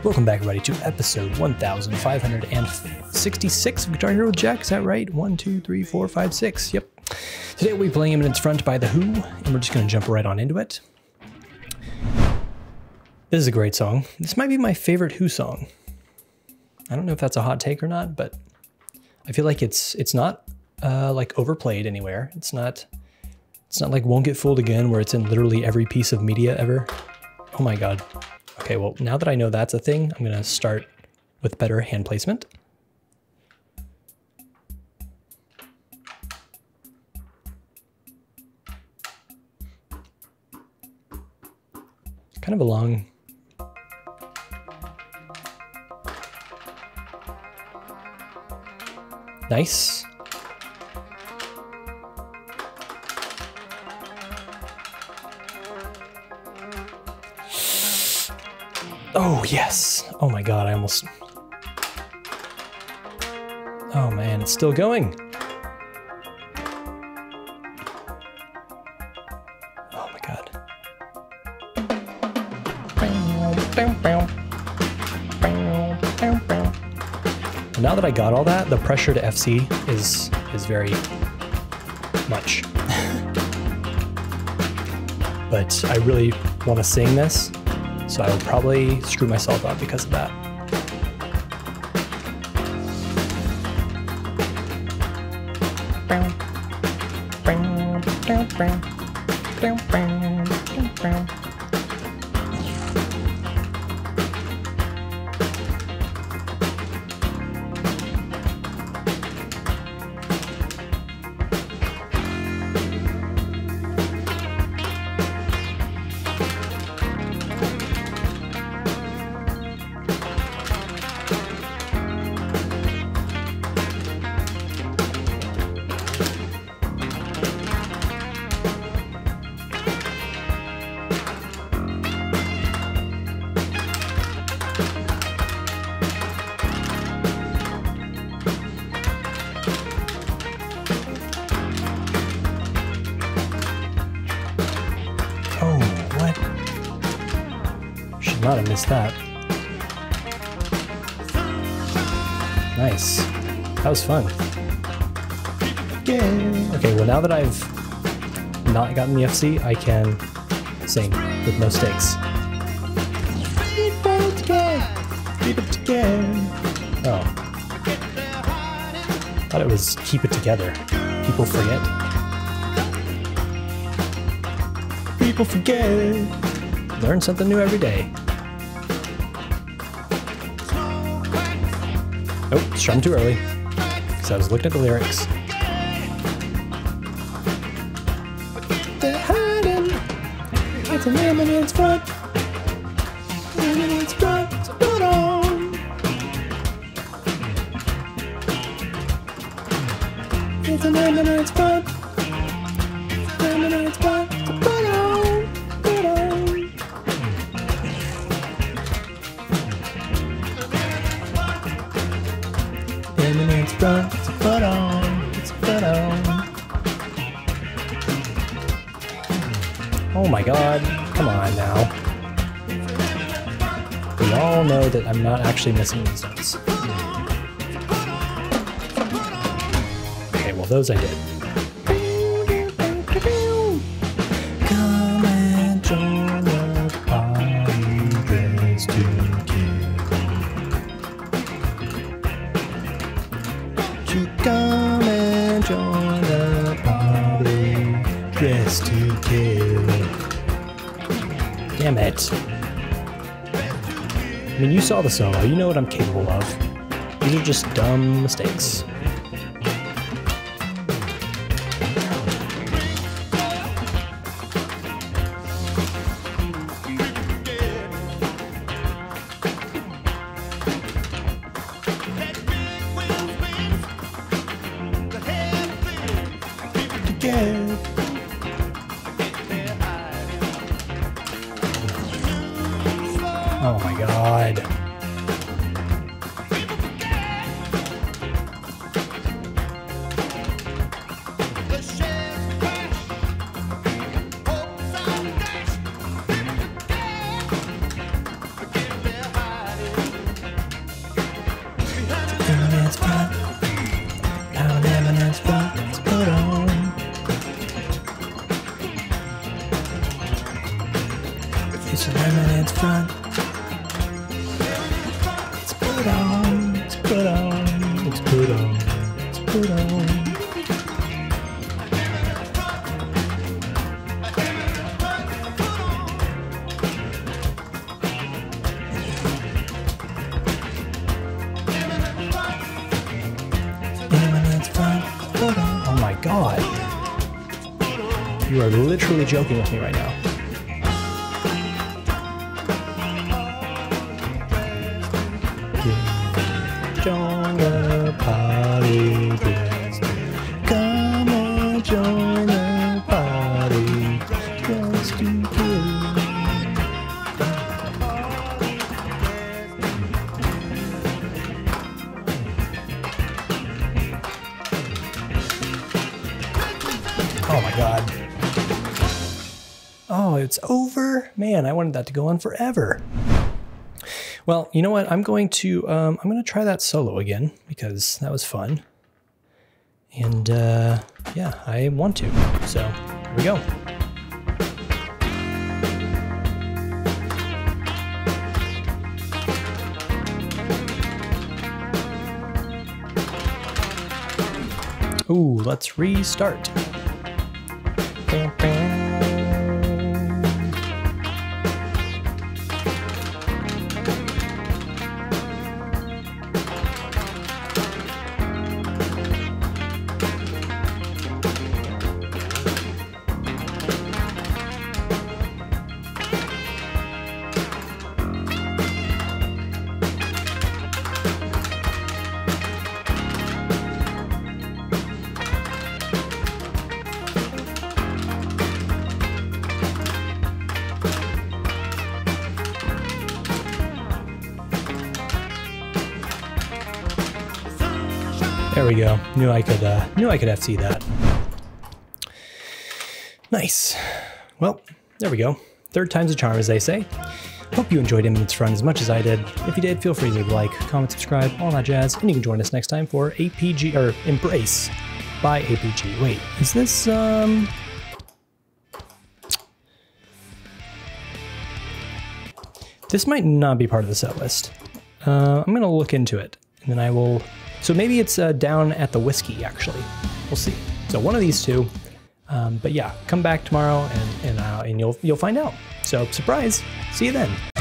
Welcome back, everybody, to episode 1566 of Guitar Hero with Jack. Is that right? 1, 2, 3, 4, 5, 6. Yep. Today we'll be playing Eminence Front by The Who, and we're just going to jump right on into it. This is a great song. This might be my favorite Who song. I don't know if that's a hot take or not, but I feel like it's not like overplayed anywhere. It's not like Won't Get Fooled Again, where it's in literally every piece of media ever. Oh my god. Okay, well, now that I know that's a thing, I'm gonna start with better hand placement. Kind of a long... Nice. Oh, yes. Oh my god, I almost... Oh man, it's still going. Oh my god. And now that I got all that, the pressure to FC is very much. But I really want to sing this, so I will probably screw myself up because of that. Not have missed that. Nice. That was fun. Yay. Okay, well now that I've not gotten the FC, I can sing with no stakes. Keep it together. Oh. Thought it was keep it together. People forget. People forget. Learn something new every day. Oh, strummed too early, because I was looking at the lyrics. They're hiding. It's an Eminence front. Eminence front. Put on. It's an Eminence front. Eminence front. Put on. Put on. Eminence front, it's a put on, it's a put on. Oh my god, come on now. We all know that I'm not actually missing these notes. Okay, well those I did. Come and join the party, dressed to come and join the party, dressed to kill. Damn it. I mean, you saw the solo, you know what I'm capable of. These are just dumb mistakes. Oh my god. put on, let's put on, let's put on, let's put on. Eminence front, put on. Oh my God. You are literally joking with me right now. Join the party, come and join the party, just to kill. Oh my God. Oh, it's over? Man, I wanted that to go on forever. Well, you know what? I'm going to try that solo again because that was fun. And yeah, I want to. So here we go. Ooh, let's restart. There we go. Knew I could FC that. Nice. Well, there we go. Third time's a charm, as they say. Hope you enjoyed Eminence Run as much as I did. If you did, feel free to leave a like, comment, subscribe, all that jazz, and you can join us next time for APG, or Embrace by APG. Wait, is this, This might not be part of the set list. I'm gonna look into it, and then I will... So maybe it's down at the whiskey, actually. We'll see. So one of these two. But yeah, come back tomorrow and you'll find out. So surprise. See you then.